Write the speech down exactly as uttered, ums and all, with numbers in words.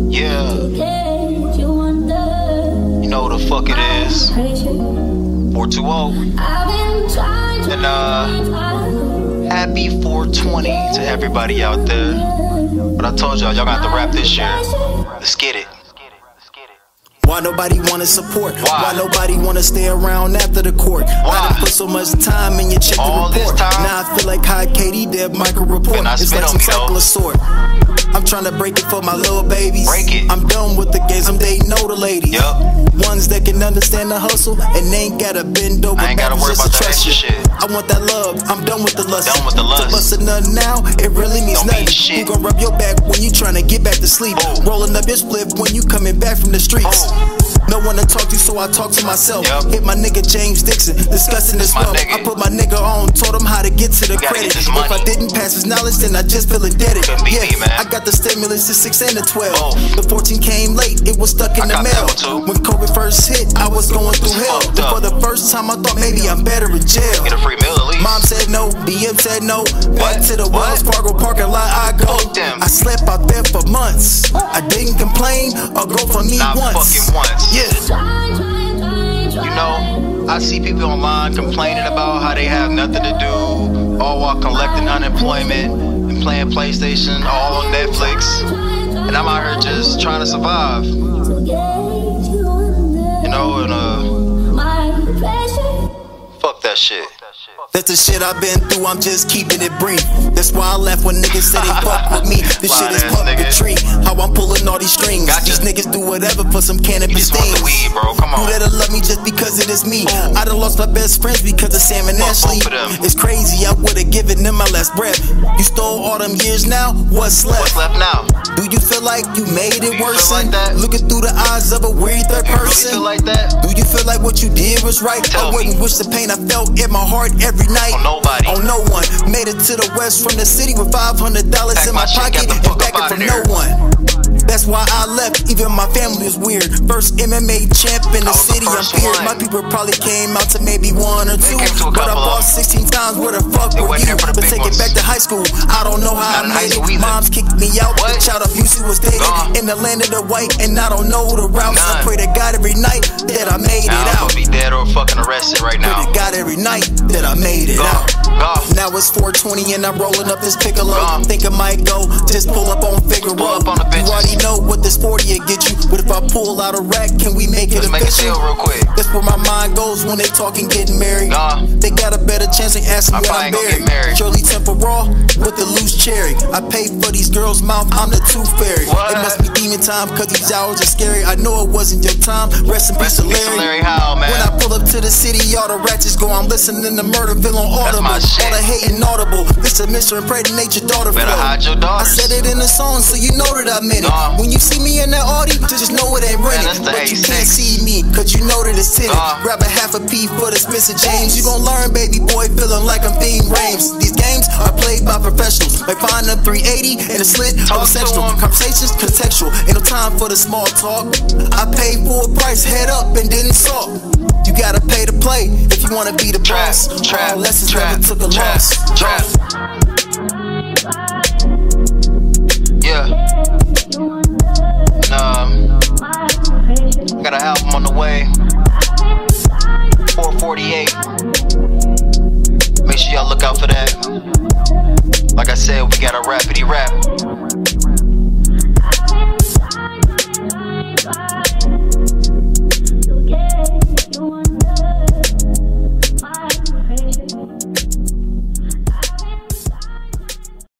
Yeah. You know what the fuck it is. four two zero. And uh, happy four twenty to everybody out there. But I told y'all, y'all got to rap this year. Let's get it. Why nobody wanna support? Why? Why nobody wanna stay around after the court? Why? I done put so much time in your check All the report. this time? Now I feel like High Katie did Michael report. I It's spit like on some me, though. cycle of sort. I'm trying to break it for my little babies. Break it. I'm done with the games, I'm dating older ladies. Yup. Ones that can understand the hustle and they ain't gotta bend over I ain't gotta worry backwards about just to that trust extra you. shit. I want that love, I'm done with the lust. Done with the lust. To bust a nut now, it really means Don't nothing. mean shit. Who gon' rub your back when you tryna get back to sleep? Oh. Rolling up your split when you coming back from the streets. Oh. No one to talk to, so I talk to myself. Yep. Hit my nigga James Dixon, discussing this my wealth. nigga. I put my nigga on, told him how to get to the You gotta credit. get this If money. I didn't pass his knowledge, then I just feel indebted. Couldn't be Yeah, me, man. I got the stimulus to six and the twelve. Oh. The fourteen came late, it was stuck in I the got mail. that one, too. When COVID first hit, I was going through hell. fucked And for up. the first time, I thought maybe I'm better in jail. Get a free meal at least. Mom said no, B M said no. What? Back to the What? Wells Fargo parking lot I go. Fuck them. I slept out there for months. I didn't complain or go for me Not once. fucking once. Yeah. You know, I see people online complaining about how they have nothing to do, all while collecting unemployment and playing PlayStation, all on Netflix. And I'm out here just trying to survive. You know, and uh, fuck that shit. That's the shit I've been through, I'm just keeping it brief. That's why I left when niggas said they fuck with me. This shit is Blind ass puppetry, how I'm pulling all these strings. Gotcha. These niggas do whatever for some You cannabis just want the things. weed, bro. Come Who on. that'll love me just because it is me? I done lost my best friends because of Sam and Fuck Ashley. both of them. It's crazy, I would've given them my last breath. You stole all them years now, what's left? What's left now? Do you feel like you made it you worse? feel like that? Looking through the eyes of a weary third You really person. feel like that? Do you feel like what you did was right? Tell I wouldn't me. wish the pain I felt in my heart every night. On nobody. On no one. Made it to the west from the city with five hundred dollars Pack in my my shit, pocket got the and fuck back up it from outta no there. one. That's why I left, even my family was weird. First M M A champ in the I was the city, I'm first feared. one. My people probably came out to maybe one or two. came to a But I couple of lost sixteen times, where the fuck They were wasn't you? here for the Let's big take it ones. back to high school. I don't know how Not in I high made it. school either. Moms kicked me out. What? The child abuse was dated. Gone. In the land of the white, and I don't know the routes. I None. pray to God every night that I made Now it I'm out. gonna be dead or fucking arrested right Pray now. to God every night that I made it Go, out. go. Now it's four twenty and I'm rolling up this piccolo. Gone. Think I might go, just pull up on Figaro. pull up on the You bitches. already know what this forty will get you. But if I pull out a rack, can we make it Let's make a official? deal real quick. That's where my mind goes when they talking getting married. Nah. They got a better chance than asking I when probably I'm ain't gonna buried. get married. Shirley Temple Raw with the loose cherry. I pay for these girls' mouth, I'm the tooth fairy. What? It must be demon time, cause these hours are scary. I know it wasn't your time. Rest in peace Rest to in peace to Larry. Larry Howell, man. When I pull up to the city, all the ratchets go. I'm listening to Murderville on Audible. my shit. All the hating audible. This a Mister Impregnate your daughter Better flow. hide your I daughters. said it in the song, so you know that I meant it. Nah. When you see me in that Audi, just know it ain't rented. that's the But you A six. can't see me, cause you know that it's tinted. Nah. Grab a half a P for the Spencer James. You gon' learn, baby boy, feeling like I'm Theme Rames. These games are played by professionals. Like find a three eighty and a slit Talk of to essential. 'em. Conversations contextual. Ain't no time for the small talk. I paid full price, head up and didn't sulk. You gotta pay to play if you wanna be the Trap, boss. trap, All lessons trap, never took a trap, loss. trap. Yeah. And, um, got an album on the way. four forty-eight. Make sure y'all look out for that. Like I said, we got a rapidy rap.